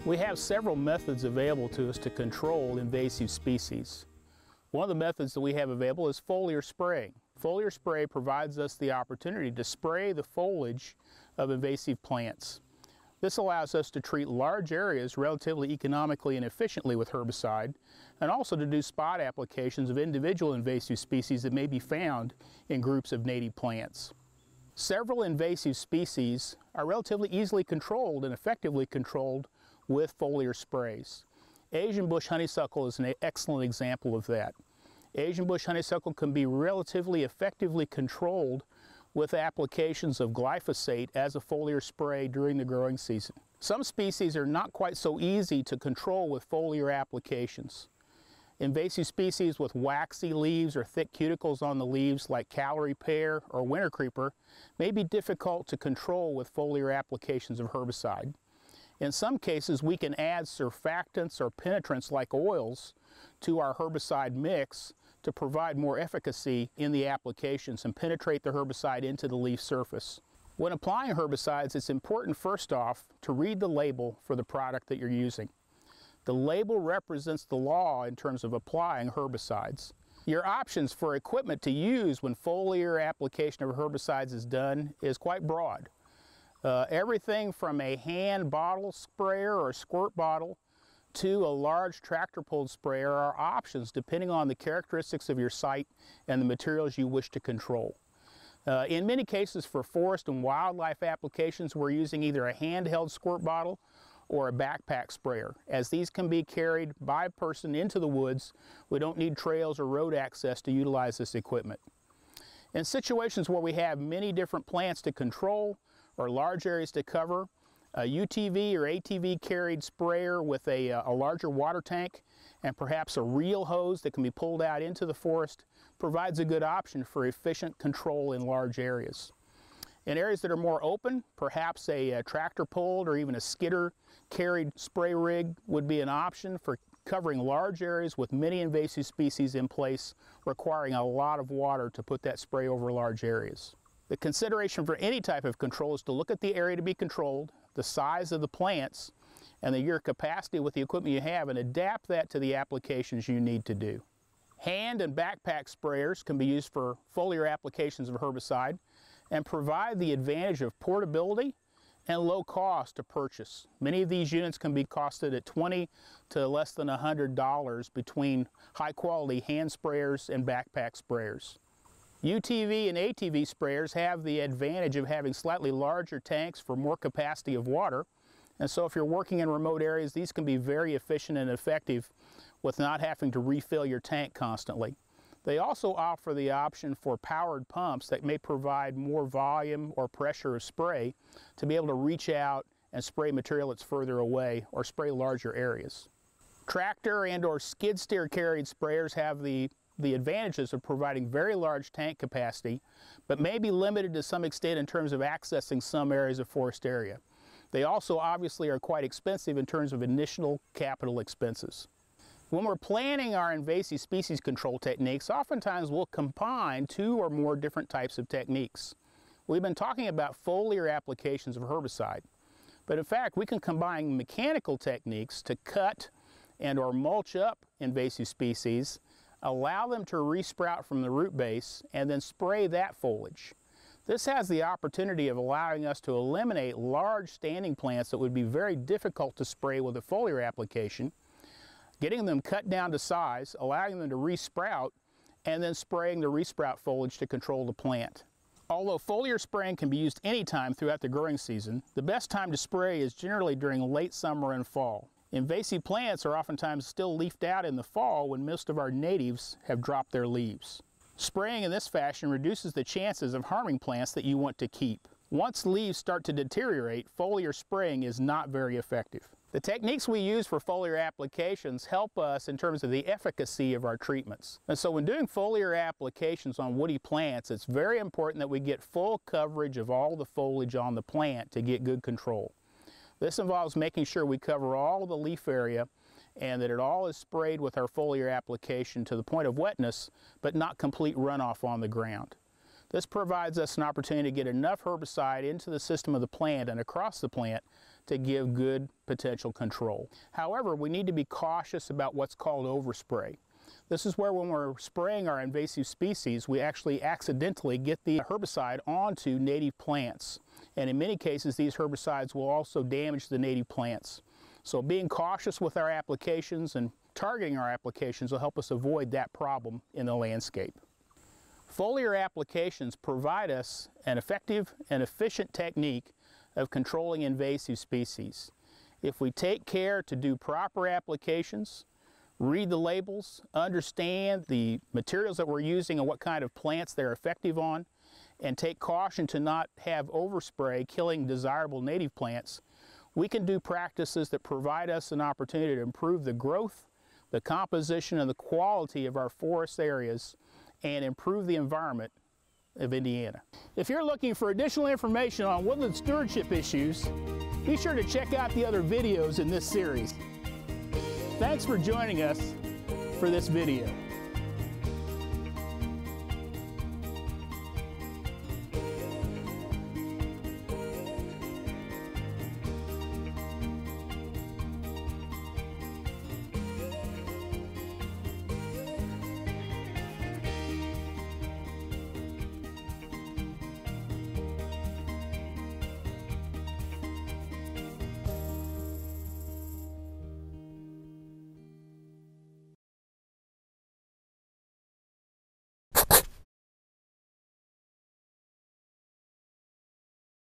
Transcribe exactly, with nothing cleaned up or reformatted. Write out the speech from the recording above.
We have several methods available to us to control invasive species. One of the methods that we have available is foliar spraying. Foliar spray provides us the opportunity to spray the foliage of invasive plants. This allows us to treat large areas relatively economically and efficiently with herbicide, and also to do spot applications of individual invasive species that may be found in groups of native plants. Several invasive species are relatively easily controlled and effectively controlled with foliar sprays. Asian bush honeysuckle is an excellent example of that. Asian bush honeysuckle can be relatively effectively controlled with applications of glyphosate as a foliar spray during the growing season. Some species are not quite so easy to control with foliar applications. Invasive species with waxy leaves or thick cuticles on the leaves like Callery pear or winter creeper may be difficult to control with foliar applications of herbicide. In some cases, we can add surfactants or penetrants like oils to our herbicide mix to provide more efficacy in the applications and penetrate the herbicide into the leaf surface. When applying herbicides, it's important first off to read the label for the product that you're using. The label represents the law in terms of applying herbicides. Your options for equipment to use when foliar application of herbicides is done is quite broad. Uh, everything from a hand bottle sprayer or squirt bottle to a large tractor pulled sprayer are options depending on the characteristics of your site and the materials you wish to control. Uh, in many cases for forest and wildlife applications, we're using either a handheld squirt bottle or a backpack sprayer. As these can be carried by a person into the woods, we don't need trails or road access to utilize this equipment. In situations where we have many different plants to control or large areas to cover, a U T V or A T V carried sprayer with a, a larger water tank and perhaps a reel hose that can be pulled out into the forest provides a good option for efficient control in large areas. In areas that are more open, perhaps a, a tractor pulled or even a skidder carried spray rig would be an option for covering large areas with many invasive species in place, requiring a lot of water to put that spray over large areas. The consideration for any type of control is to look at the area to be controlled, the size of the plants, and the, your capacity with the equipment you have, and adapt that to the applications you need to do. Hand and backpack sprayers can be used for foliar applications of herbicide and provide the advantage of portability and low cost to purchase. Many of these units can be costed at twenty to less than one hundred dollars between high quality hand sprayers and backpack sprayers. U T V and A T V sprayers have the advantage of having slightly larger tanks for more capacity of water, and so if you're working in remote areas, these can be very efficient and effective with not having to refill your tank constantly. They also offer the option for powered pumps that may provide more volume or pressure of spray to be able to reach out and spray material that's further away or spray larger areas. Tractor and or skid steer carried sprayers have the the advantages of providing very large tank capacity, but may be limited to some extent in terms of accessing some areas of forest area. They also obviously are quite expensive in terms of initial capital expenses. When we're planning our invasive species control techniques, oftentimes we'll combine two or more different types of techniques. We've been talking about foliar applications of herbicide, but in fact we can combine mechanical techniques to cut and or mulch up invasive species, allow them to resprout from the root base, and then spray that foliage. This has the opportunity of allowing us to eliminate large standing plants that would be very difficult to spray with a foliar application, getting them cut down to size, allowing them to resprout, and then spraying the resprout foliage to control the plant. Although foliar spraying can be used anytime throughout the growing season, the best time to spray is generally during late summer and fall. Invasive plants are oftentimes still leafed out in the fall when most of our natives have dropped their leaves. Spraying in this fashion reduces the chances of harming plants that you want to keep. Once leaves start to deteriorate, foliar spraying is not very effective. The techniques we use for foliar applications help us in terms of the efficacy of our treatments. And so when doing foliar applications on woody plants, it's very important that we get full coverage of all the foliage on the plant to get good control. This involves making sure we cover all the leaf area and that it all is sprayed with our foliar application to the point of wetness, but not complete runoff on the ground. This provides us an opportunity to get enough herbicide into the system of the plant and across the plant to give good potential control. However, we need to be cautious about what's called overspray. This is where when we're spraying our invasive species, we actually accidentally get the herbicide onto native plants. And in many cases, these herbicides will also damage the native plants. So being cautious with our applications and targeting our applications will help us avoid that problem in the landscape. Foliar applications provide us an effective and efficient technique of controlling invasive species. If we take care to do proper applications, read the labels, understand the materials that we're using and what kind of plants they're effective on, and take caution to not have overspray killing desirable native plants, we can do practices that provide us an opportunity to improve the growth, the composition, and the quality of our forest areas and improve the environment of Indiana. If you're looking for additional information on woodland stewardship issues, be sure to check out the other videos in this series. Thanks for joining us for this video.